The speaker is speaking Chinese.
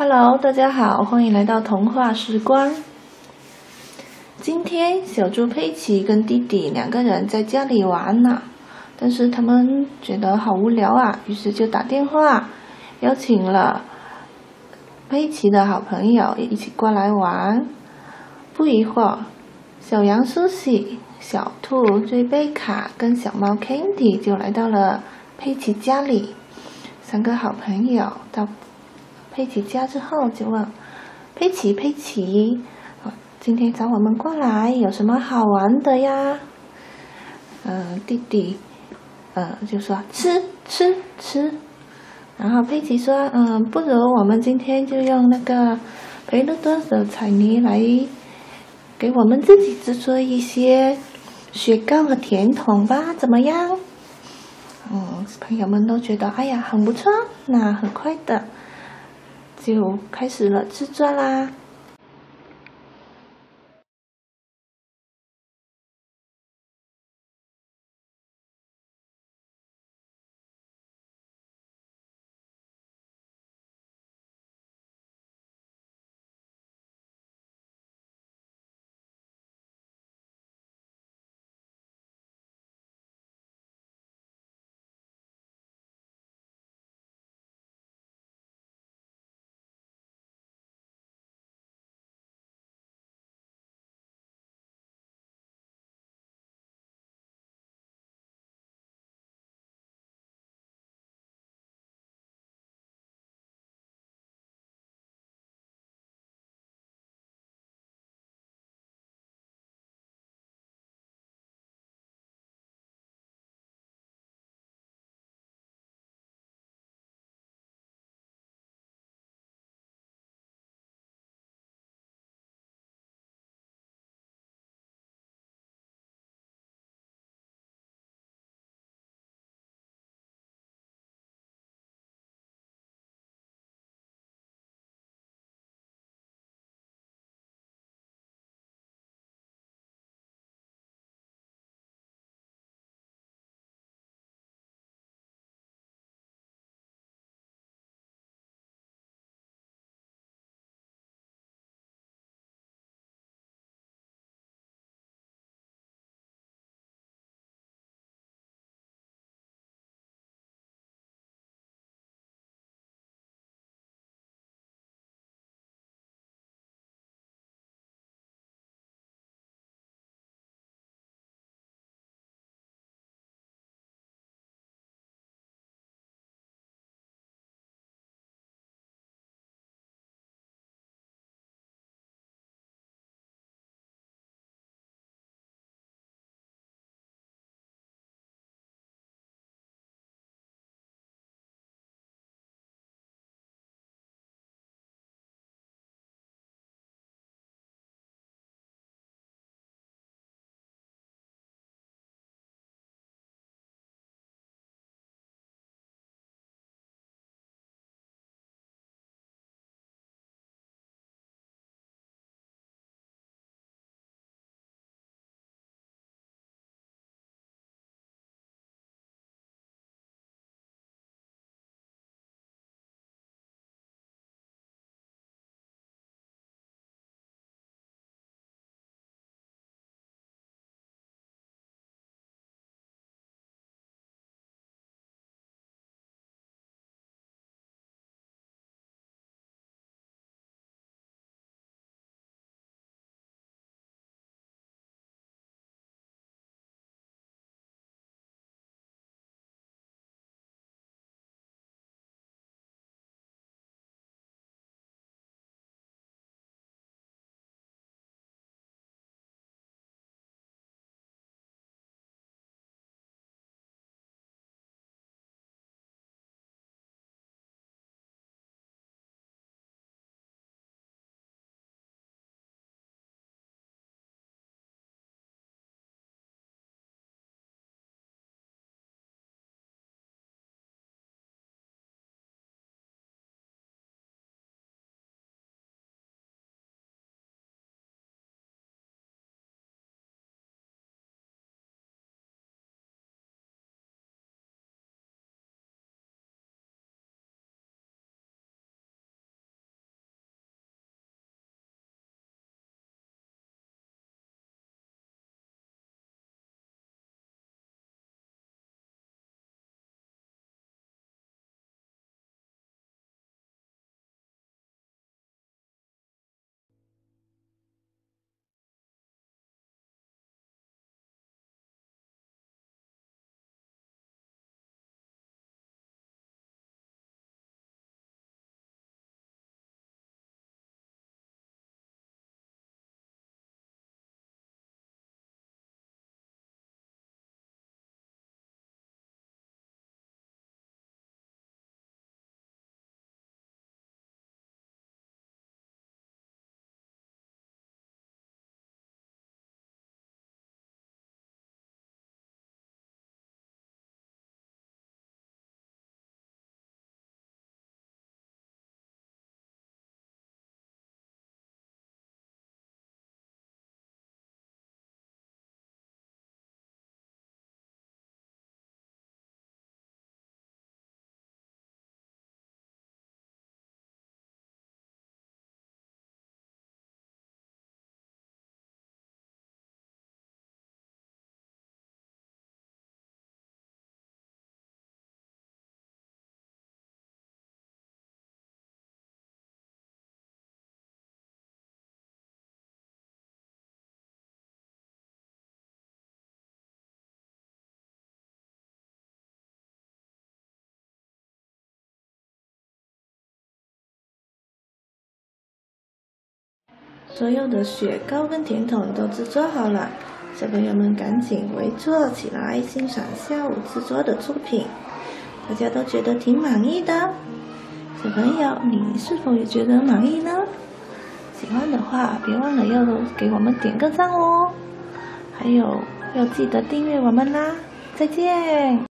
Hello， 大家好，欢迎来到童话时光。今天小猪佩奇跟弟弟两个人在家里玩呢，但是他们觉得好无聊啊，于是就打电话邀请了佩奇的好朋友也一起过来玩。不一会儿，小羊苏西、小兔瑞贝卡跟小猫 Candy 就来到了佩奇家里。三个好朋友到佩奇家之后就问佩奇，今天找我们过来有什么好玩的呀？弟弟就说吃。然后佩奇说不如我们今天就用那个培乐多的彩泥来给我们自己制作一些雪糕和甜筒吧，怎么样？朋友们都觉得哎呀很不错，那很快的就开始了制作啦。 所有的雪糕跟甜筒都制作好了，小朋友们赶紧围坐起来欣赏下午制作的作品。大家都觉得挺满意的。小朋友，你是否也觉得满意呢？喜欢的话，别忘了要给我们点个赞哦。还有，要记得订阅我们啦！再见。